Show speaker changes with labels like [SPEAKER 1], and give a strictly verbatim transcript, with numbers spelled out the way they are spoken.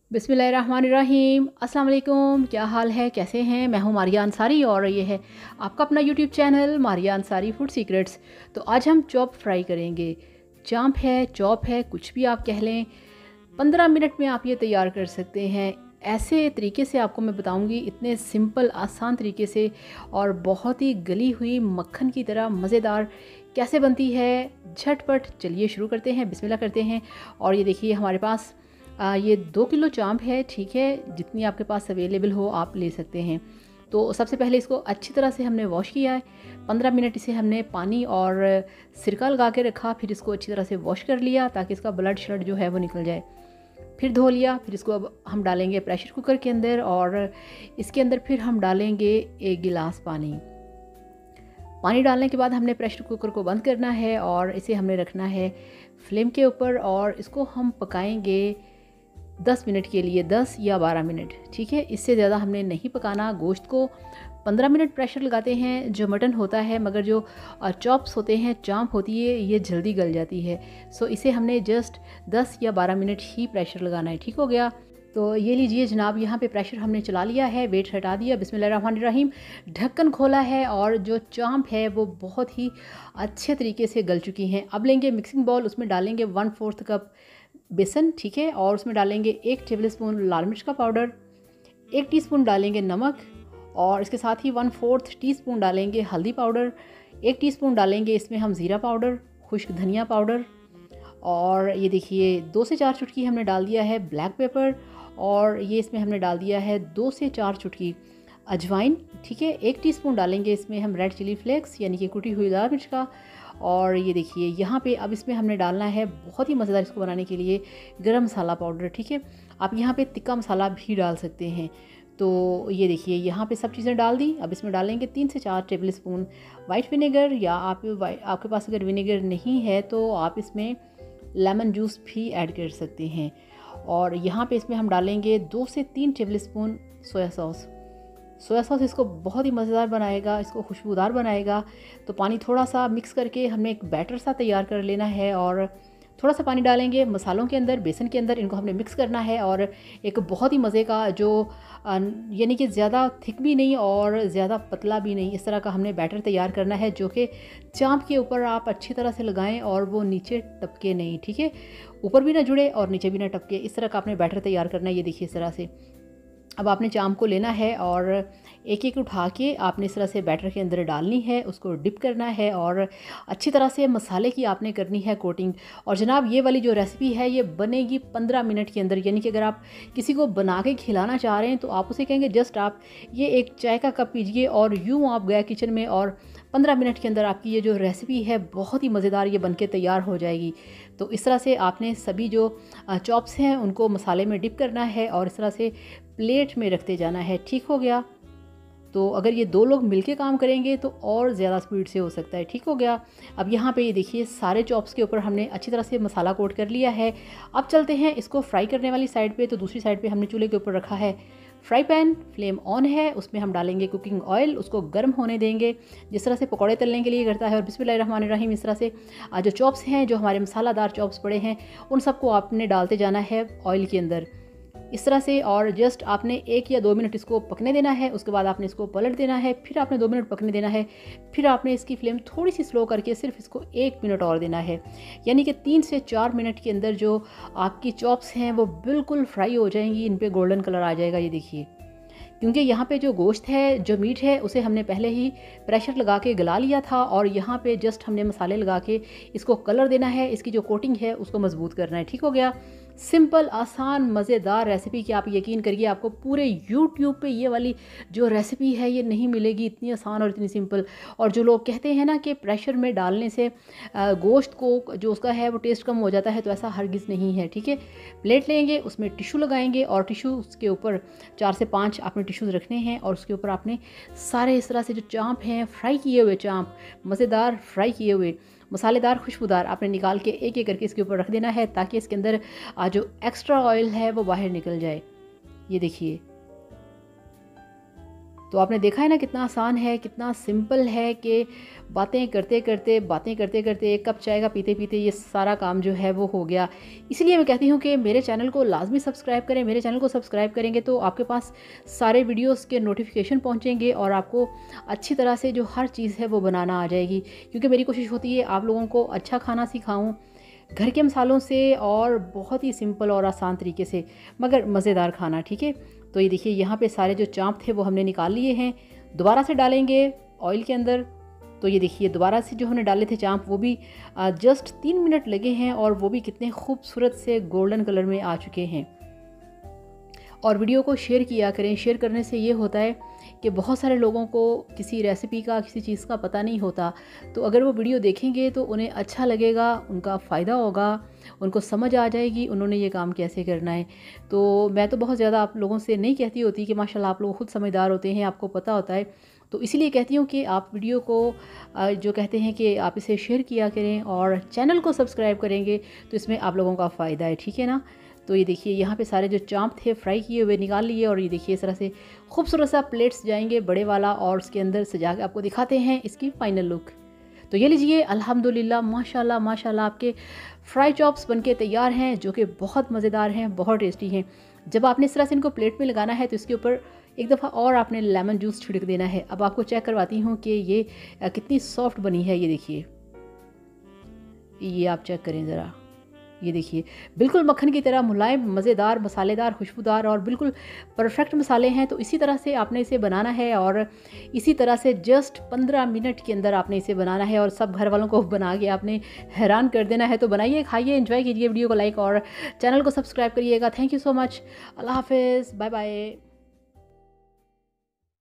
[SPEAKER 1] बिस्मिल्लाहिर्रहमानिर्रहीम। अस्सलाम वालेकुम। क्या हाल है, कैसे हैं? मैं हूं मारिया अंसारी और ये है आपका अपना YouTube channel Maria Ansari food secrets. तो आज हम चॉप फ्राई करेंगे। चांप है, चॉप है, कुछ भी आप कह लें। पंद्रह मिनट में आप ये तैयार कर सकते हैं। ऐसे तरीके से आपको मैं बताऊंगी, इतने सिंपल आसान तरीके से और बहुत ही गली हुई मक्खन की तरह मज़ेदार कैसे बनती है। झटपट चलिए शुरू करते हैं, बिस्मिल्लाह करते हैं। और ये देखिए हमारे पास आ, ये दो किलो चांप है, ठीक है। जितनी आपके पास अवेलेबल हो आप ले सकते हैं। तो सबसे पहले इसको अच्छी तरह से हमने वॉश किया है। पंद्रह मिनट इसे हमने पानी और सिरका लगा के रखा, फिर इसको अच्छी तरह से वॉश कर लिया ताकि इसका ब्लड शलड जो है वो निकल जाए। फिर धो लिया। फिर इसको अब हम डालेंगे प्रेशर कुकर के अंदर और इसके अंदर फिर हम डालेंगे एक गिलास पानी। पानी डालने के बाद हमने प्रेशर कुकर को बंद करना है और इसे हमने रखना है फ्लेम के ऊपर और इसको हम पकाएंगे दस मिनट के लिए, दस या बारह मिनट, ठीक है। इससे ज़्यादा हमने नहीं पकाना। गोश्त को पंद्रह मिनट प्रेशर लगाते हैं जो मटन होता है, मगर जो चॉप्स होते हैं, चांप होती है, ये जल्दी गल जाती है। सो इसे हमने जस्ट दस या बारह मिनट ही प्रेशर लगाना है, ठीक हो गया। तो ये लीजिए जनाब, यहाँ पे प्रेशर हमने चला लिया है, वेट हटा दिया, बिस्मिल्लाहिर्रहमानिर्रहीम। ढक्कन खोला है और जो चांप है वो बहुत ही अच्छे तरीके से गल चुकी हैं। अब लेंगे मिक्सिंग बाउल, उसमें डालेंगे वन फोर्थ कप बेसन, ठीक है। और उसमें डालेंगे एक टेबलस्पून लाल मिर्च का पाउडर, एक टीस्पून डालेंगे नमक और इसके साथ ही वन फोर्थ टीस्पून डालेंगे हल्दी पाउडर, एक टीस्पून डालेंगे इसमें हम ज़ीरा पाउडर, खुश्क धनिया पाउडर और ये देखिए दो से चार चुटकी हमने डाल दिया है ब्लैक पेपर और ये इसमें हमने डाल दिया है दो से चार चुटकी अजवाइन, ठीक है। एक टीस्पून डालेंगे इसमें हम रेड चिली फ्लेक्स यानी कि कुटी हुई लाल मिर्च का। और ये देखिए यहाँ पे अब इसमें हमने डालना है बहुत ही मज़ेदार इसको बनाने के लिए गरम मसाला पाउडर, ठीक है। आप यहाँ पे तिक्का मसाला भी डाल सकते हैं। तो ये देखिए यहाँ पे सब चीज़ें डाल दी। अब इसमें डालेंगे तीन से चार टेबल स्पून वाइट विनेगर, या आप आपके पास अगर विनेगर नहीं है तो आप इसमें लेमन जूस भी ऐड कर सकते हैं। और यहाँ पे इसमें हम डालेंगे दो से तीन tablespoon soya sauce. Soya sauce इसको बहुत ही मज़ेदार बनाएगा, इसको खुशबूदार बनाएगा। तो पानी थोड़ा सा मिक्स करके हमने एक बैटर सा तैयार कर लेना है और थोड़ा सा पानी डालेंगे मसालों के अंदर, बेसन के अंदर, इनको हमने मिक्स करना है और एक बहुत ही मज़े का जो यानी कि ज़्यादा थिक भी नहीं और ज़्यादा पतला भी नहीं, इस तरह का हमने बैटर तैयार करना है जो कि चांप के ऊपर आप अच्छी तरह से लगाएं और वो नीचे टपके नहीं, ठीक है। ऊपर भी ना जुड़े और नीचे भी ना टपके, इस तरह का आपने बैटर तैयार करना है। ये देखिए इस तरह से। अब आपने चांप को लेना है और एक एक उठा के आपने इस तरह से बैटर के अंदर डालनी है, उसको डिप करना है और अच्छी तरह से मसाले की आपने करनी है कोटिंग। और जनाब ये वाली जो रेसिपी है ये बनेगी पंद्रह मिनट के अंदर, यानी कि अगर आप किसी को बना के खिलाना चाह रहे हैं तो आप उसे कहेंगे जस्ट आप ये एक चाय का कप पीजिए और यूँ आप गए किचन में और पंद्रह मिनट के अंदर आपकी ये जो रेसिपी है बहुत ही मज़ेदार ये बनके तैयार हो जाएगी। तो इस तरह से आपने सभी जो चॉप्स हैं उनको मसाले में डिप करना है और इस तरह से प्लेट में रखते जाना है, ठीक हो गया। तो अगर ये दो लोग मिलके काम करेंगे तो और ज़्यादा स्पीड से हो सकता है, ठीक हो गया। अब यहाँ पे ये देखिए सारे चॉप्स के ऊपर हमने अच्छी तरह से मसाला कोट कर लिया है। अब चलते हैं इसको फ्राई करने वाली साइड पे। तो दूसरी साइड पे हमने चूल्हे के ऊपर रखा है फ्राई पैन, फ्लेम ऑन है, उसमें हम डालेंगे कुकिंग ऑयल, उसको गर्म होने देंगे जिस तरह से पकौड़े तलने के लिए करता है। और बिस्मिल्लाहिर्रहमानिर्रहीम इस तरह से जो चॉप्स हैं, जो हमारे मसालादार चॉप्स पड़े हैं, उन सबको आपने डालते जाना है ऑयल के अंदर इस तरह से। और जस्ट आपने एक या दो मिनट इसको पकने देना है, उसके बाद आपने इसको पलट देना है, फिर आपने दो मिनट पकने देना है, फिर आपने इसकी फ्लेम थोड़ी सी स्लो करके सिर्फ इसको एक मिनट और देना है। यानी कि तीन से चार मिनट के अंदर जो आपकी चॉप्स हैं वो बिल्कुल फ्राई हो जाएंगी, इन पर गोल्डन कलर आ जाएगा। ये देखिए, क्योंकि यहाँ पे जो गोश्त है, जो मीट है, उसे हमने पहले ही प्रेशर लगा के गला लिया था और यहाँ पे जस्ट हमने मसाले लगा के इसको कलर देना है, इसकी जो कोटिंग है उसको मजबूत करना है, ठीक हो गया। सिंपल, आसान, मज़ेदार रेसिपी की आप यकीन करिए आपको पूरे यूट्यूब पे ये वाली जो रेसिपी है ये नहीं मिलेगी, इतनी आसान और इतनी सिंपल। और जो लोग कहते हैं ना कि प्रेशर में डालने से गोश्त को जो उसका है वो टेस्ट कम हो जाता है, तो ऐसा हरगिज़ नहीं है, ठीक है। प्लेट लेंगे, उसमें टिशू लगाएंगे और टिशू के ऊपर चार से पाँच आपने टिश्यूज़ रखने हैं और उसके ऊपर आपने सारे इस तरह से जो चांप हैं, फ्राई किए हुए चांप, मज़ेदार फ्राई किए हुए मसालेदार खुशबूदार, आपने निकाल के एक एक करके इसके ऊपर रख देना है ताकि इसके अंदर जो एक्स्ट्रा ऑयल है वो बाहर निकल जाए। ये देखिए, तो आपने देखा है ना कितना आसान है, कितना सिंपल है कि बातें करते करते बातें करते करते एक कप चाय का पीते पीते ये सारा काम जो है वो हो गया। इसलिए मैं कहती हूँ कि मेरे चैनल को लाजमी सब्सक्राइब करें। मेरे चैनल को सब्सक्राइब करेंगे तो आपके पास सारे वीडियोस के नोटिफिकेशन पहुँचेंगे और आपको अच्छी तरह से जो हर चीज़ है वो बनाना आ जाएगी। क्योंकि मेरी कोशिश होती है आप लोगों को अच्छा खाना सिखाऊँ घर के मसालों से और बहुत ही सिंपल और आसान तरीके से, मगर मज़ेदार खाना। ठीक है, तो ये देखिए यहाँ पे सारे जो चाँप थे वो हमने निकाल लिए हैं। दोबारा से डालेंगे ऑयल के अंदर। तो ये देखिए दोबारा से जो हमने डाले थे चाँप वो भी जस्ट तीन मिनट लगे हैं और वो भी कितने खूबसूरत से गोल्डन कलर में आ चुके हैं। और वीडियो को शेयर किया करें। शेयर करने से ये होता है कि बहुत सारे लोगों को किसी रेसिपी का, किसी चीज़ का पता नहीं होता, तो अगर वो वीडियो देखेंगे तो उन्हें अच्छा लगेगा, उनका फ़ायदा होगा, उनको समझ आ जाएगी उन्होंने ये काम कैसे करना है। तो मैं तो बहुत ज़्यादा आप लोगों से नहीं कहती होती कि माशाल्लाह आप लोग खुद समझदार होते हैं, आपको पता होता है, तो इसीलिए कहती हूँ कि आप वीडियो को जो कहते हैं कि आप इसे शेयर किया करें और चैनल को सब्सक्राइब करेंगे तो इसमें आप लोगों का फ़ायदा है। ठीक है ना। तो ये देखिए यहाँ पे सारे जो चाँप थे फ्राई किए हुए निकाल लिए और ये देखिए इस तरह से खूबसूरत सा प्लेट्स जाएंगे बड़े वाला और उसके अंदर सजा के आपको दिखाते हैं इसकी फ़ाइनल लुक। तो ये लीजिए अल्हम्दुलिल्लाह माशाल्लाह माशाल्लाह आपके फ्राई चॉप्स बनके तैयार हैं, जो कि बहुत मज़ेदार हैं, बहुत टेस्टी हैं। जब आपने इस तरह से इनको प्लेट में लगाना है तो इसके ऊपर एक दफ़ा और आपने लेमन जूस छिड़क देना है। अब आपको चेक करवाती हूँ कि ये कितनी सॉफ्ट बनी है। ये देखिए, ये आप चेक करें ज़रा, ये देखिए बिल्कुल मक्खन की तरह मुलायम, मज़ेदार, मसालेदार, खुशबूदार और बिल्कुल परफेक्ट मसाले हैं। तो इसी तरह से आपने इसे बनाना है और इसी तरह से जस्ट पंद्रह मिनट के अंदर आपने इसे बनाना है और सब घर वालों को बना के आपने हैरान कर देना है। तो बनाइए, खाइए, एंजॉय कीजिए, वीडियो को लाइक और चैनल को सब्सक्राइब करिएगा। Thank you so much. Allah हाफिज़, बाय बाय।